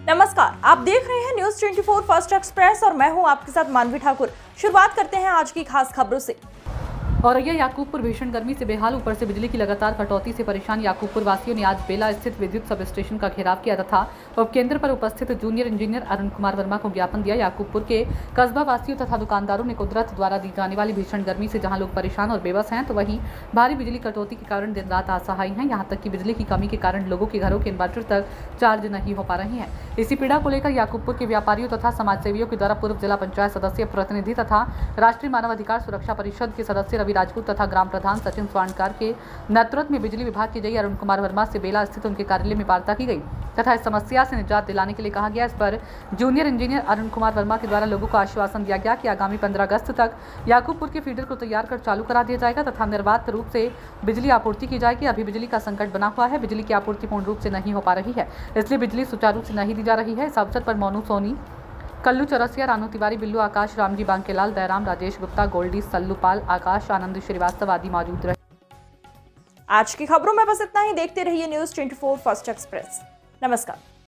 नमस्कार, आप देख रहे हैं न्यूज 24 फर्स्ट एक्सप्रेस और मैं हूं आपके साथ मानवी ठाकुर। शुरुआत करते हैं आज की खास खबरों से। औरैया याकूबपुर भीषण गर्मी से बेहाल, ऊपर से बिजली की लगातार कटौती से परेशान याकूबपुर वासियों ने आज बेला स्थित विद्युत सब स्टेशन का घेराव किया तथा उपकेंद्र पर उपस्थित जूनियर इंजीनियर अरुण कुमार वर्मा को ज्ञापन दिया। याकूबपुर के कस्बा वासियों तथा दुकानदारों ने कुदरत द्वारा दी जाने वाली भीषण गर्मी से जहां लोग परेशान और बेबस हैं, तो वहीं भारी बिजली कटौती के कारण दिन रात असहाय हैं। यहाँ तक कि बिजली की कमी के कारण लोगों के घरों के इन्वर्टर तक चार्ज नहीं हो पा रही है। इसी पीड़ा को लेकर याकूबपुर के व्यापारियों तथा समाजसेवियों के द्वारा पूर्व जिला पंचायत सदस्य प्रतिनिधि तथा राष्ट्रीय मानव अधिकार सुरक्षा परिषद के सदस्य रवि राजपूत तथा ग्राम प्रधान सचिन स्वर्णकार के नेतृत्व में बिजली विभाग के जई अरुण कुमार वर्मा से बेला स्थित उनके कार्यालय में वार्ता की गई तथा इस समस्या से निजात दिलाने के लिए कहा गया। इस पर जूनियर इंजीनियर अरुण कुमार वर्मा के द्वारा लोगों को आश्वासन दिया गया कि आगामी 15 अगस्त तक याकूबपुर के फीडर को तैयार कर चालू करा दिया जाएगा तथा निर्बाध रूप से बिजली आपूर्ति की जाएगी। अभी बिजली का संकट बना हुआ है, बिजली की आपूर्ति पूर्ण रूप से नहीं हो पा रही है, इसलिए बिजली सुचारू रूप से नहीं दी जा रही है। इस अवसर पर मोनू सोनी, कल्लू चौरसिया, रानू तिवारी, बिल्लू आकाश, रामजी बांकेलाल, दयाराम, राजेश गुप्ता, गोल्डी, सल्लू पाल, आकाश, आनंद श्रीवास्तव आदि मौजूद रहे। आज की खबरों में बस इतना ही। देखते रहिए न्यूज 24 फर्स्ट एक्सप्रेस। नमस्कार।